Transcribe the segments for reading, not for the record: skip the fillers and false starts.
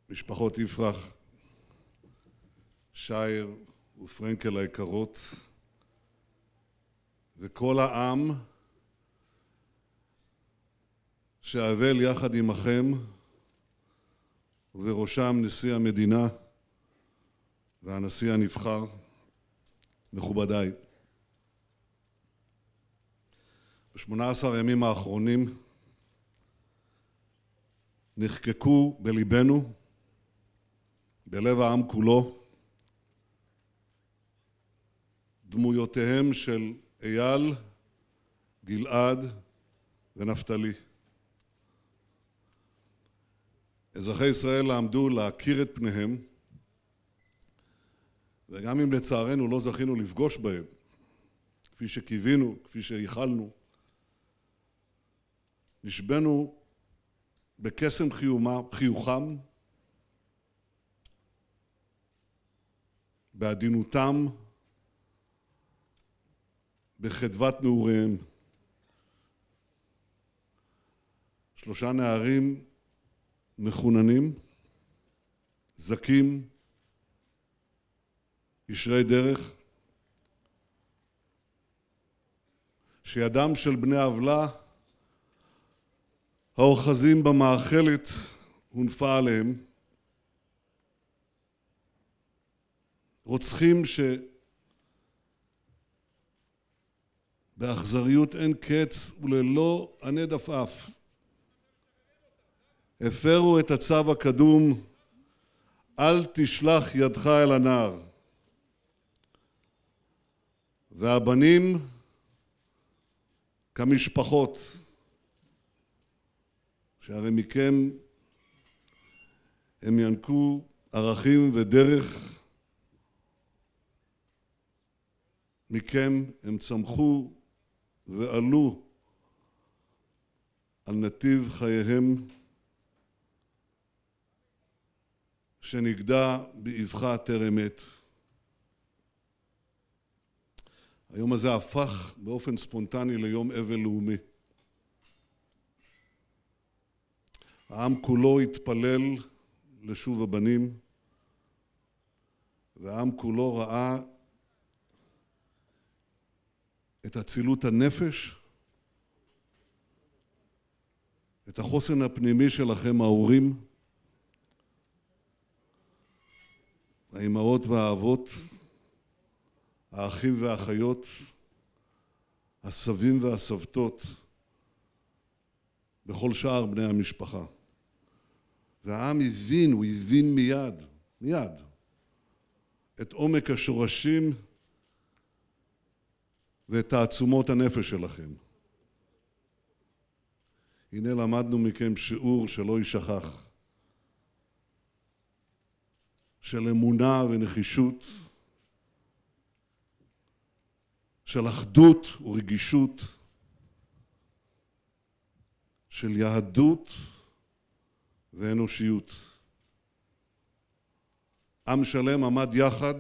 משפחות יפרח, שייר ופרנקל היקרות, וכל העם שאבל יחד עמכם, ובראשם נשיא המדינה והנשיא הנבחר, מכובדיי. ב-18 הימים האחרונים נחקקו בליבנו, בלב העם כולו, דמויותיהם של אייל, גלעד ונפתלי. אזרחי ישראל למדו להכיר את פניהם, וגם אם לצערנו לא זכינו לפגוש בהם, כפי שקיווינו, כפי שייחלנו, נשבנו בקסם חיוכם, בעדינותם, בחדוות נעוריהם. 3 נערים מחוננים, זקים, ישרי דרך, שידם של בני עוולה האוחזים במאכלת הונפה עליהם, רוצחים שבאכזריות אין קץ וללא ענד עפעף הפרו את הצו הקדום, אל תשלח ידך אל הנער. והבנים כמשפחות, שהרי מכם הם ינקו ערכים ודרך, מכם הם צמחו ועלו על נתיב חייהם, שנגדע באבחה טרם עת. היום הזה הפך באופן ספונטני ליום אבל לאומי. העם כולו התפלל לשוב הבנים, והעם כולו ראה את אצילות הנפש, את החוסן הפנימי שלכם ההורים, האימהות והאבות, האחים והאחיות, הסבים והסבתות, בכל שאר בני המשפחה. והעם הבין, הוא הבין מיד, את עומק השורשים ואת תעצומות הנפש שלכם. הנה למדנו מכם שיעור שלא יישכח, של אמונה ונחישות, של אחדות ורגישות, של יהדות ואנושיות. עם שלם עמד יחד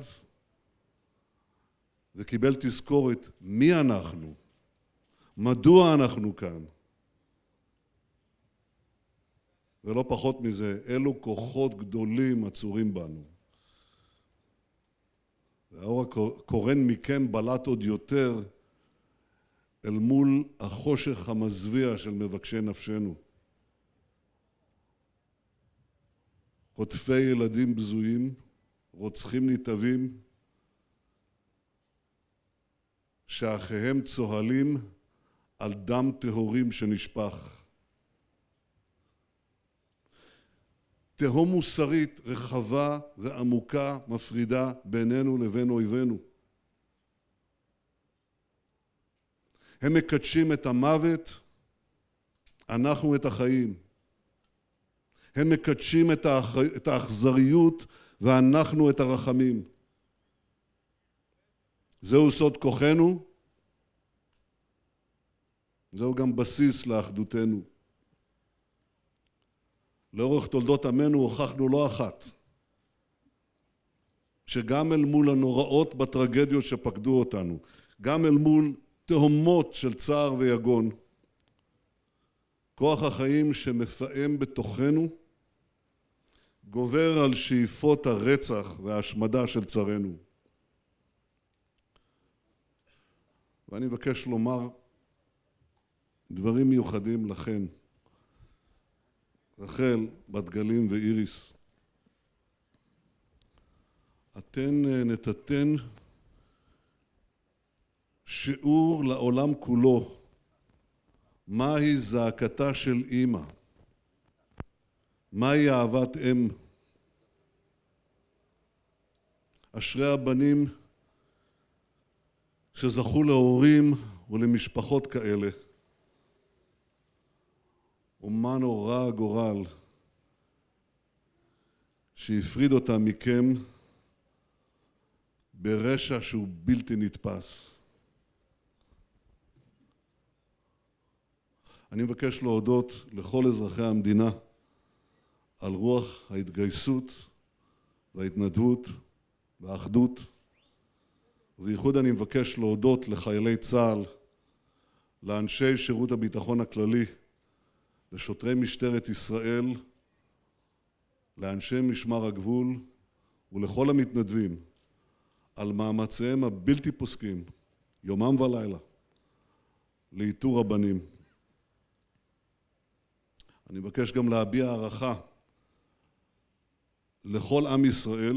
וקיבל תזכורת מי אנחנו, מדוע אנחנו כאן. ולא פחות מזה, אילו כוחות גדולים עצורים בנו. והאור הקורן מכם בלט עוד יותר אל מול החושך המזוויע של מבקשי נפשנו. חוטפי ילדים בזויים, רוצחים נתעבים, שאחיהם צוהלים על דם טהורים שנשפך. תהום מוסרית רחבה ועמוקה מפרידה בינינו לבין אויבינו. הם מקדשים את המוות, אנחנו את החיים. הם מקדשים את האכזריות ואנחנו את הרחמים. זהו סוד כוחנו, זהו גם בסיס לאחדותנו. לאורך תולדות עמנו הוכחנו לא אחת שגם אל מול הנוראות בטרגדיות שפקדו אותנו, גם אל מול תהומות של צער ויגון, כוח החיים שמפעם בתוכנו גובר על שאיפות הרצח וההשמדה של צרינו. ואני מבקש לומר דברים מיוחדים לכן, רחל, בת גלים ואיריס. אתן נתתן שיעור לעולם כולו מהי זעקתה של אמא, מהי אהבת אם. אשרי הבנים שזכו להורים ולמשפחות כאלה, ומה נורא הגורל שהפריד אותם מכם ברשע שהוא בלתי נתפס. אני מבקש להודות לכל אזרחי המדינה על רוח ההתגייסות וההתנדבות והאחדות, ובייחוד אני מבקש להודות לחיילי צה"ל, לאנשי שירות הביטחון הכללי, לשוטרי משטרת ישראל, לאנשי משמר הגבול ולכל המתנדבים על מאמציהם הבלתי פוסקים, יומם ולילה, לאיתור הבנים. אני מבקש גם להביע הערכה לכל עם ישראל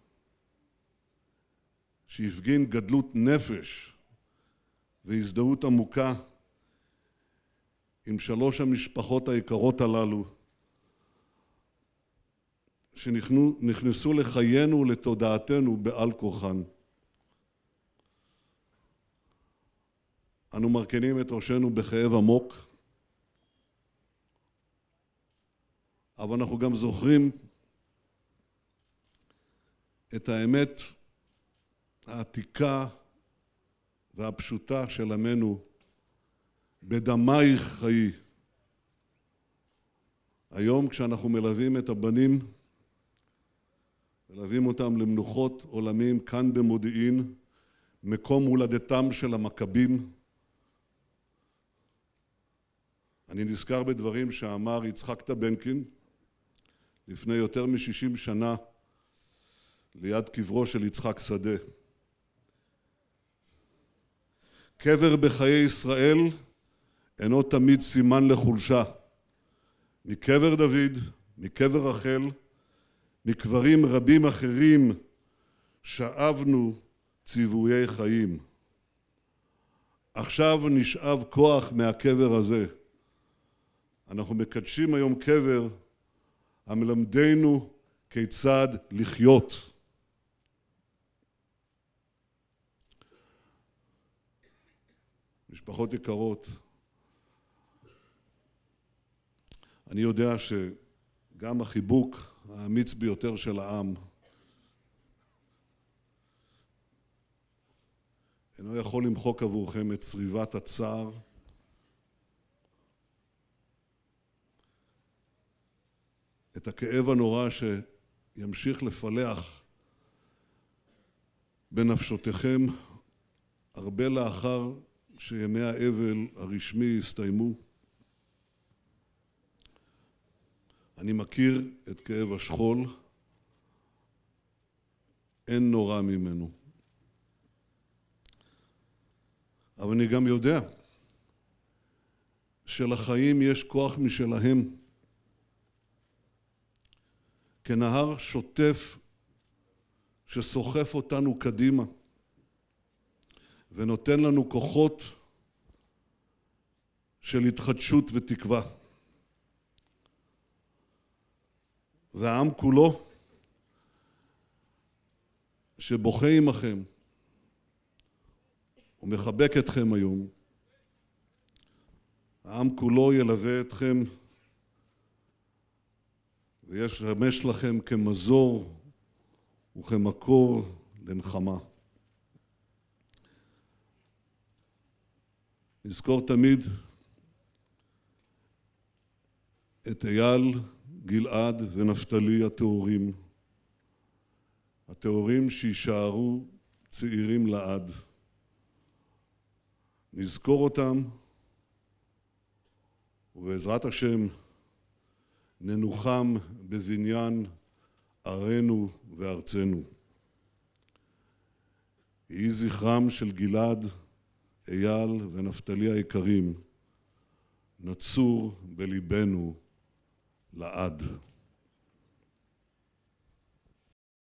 שהפגין גדלות נפש והזדהות עמוקה עם שלוש המשפחות היקרות הללו שנכנסו לחיינו ולתודעתנו בעל כורחן. אנו מרכינים את ראשנו בכאב עמוק, אבל אנחנו גם זוכרים את האמת העתיקה והפשוטה של עמנו, בדמייך חיי. היום כשאנחנו מלווים את הבנים, מלווים אותם למנוחות עולמים כאן במודיעין, מקום הולדתם של המכבים, אני נזכר בדברים שאמר יצחק טבנקין לפני יותר מ-60 שנה ליד קברו של יצחק שדה. קבר בחיי ישראל אינו תמיד סימן לחולשה. מקבר דוד, מקבר רחל, מקברים רבים אחרים שאבנו ציוויי חיים. עכשיו נשאב כוח מהקבר הזה. אנחנו מקדשים היום קבר המלמדנו כיצד לחיות. משפחות יקרות, אני יודע שגם החיבוק האמיץ ביותר של העם אינו יכול למחוק עבורכם את צריבת הצער, את הכאב הנורא שימשיך לפלח בנפשותיכם הרבה לאחר שימי האבל הרשמי הסתיימו. אני מכיר את כאב השכול, אין נורא ממנו. אבל אני גם יודע שלחיים יש כוח משלהם. כנהר שוטף שסוחף אותנו קדימה ונותן לנו כוחות של התחדשות ותקווה. והעם כולו שבוכה עמכם ומחבק אתכם היום, העם כולו ילווה אתכם וישמש לכם כמזור וכמקור לנחמה. נזכור תמיד את אייל, גלעד ונפתלי הטהורים, הטהורים שישארו צעירים לעד. נזכור אותם, ובעזרת השם ננוחם בבניין ערינו וארצנו. יהי זכרם של גלעד, אייל ונפתלי היקרים, נצור בליבנו לעד.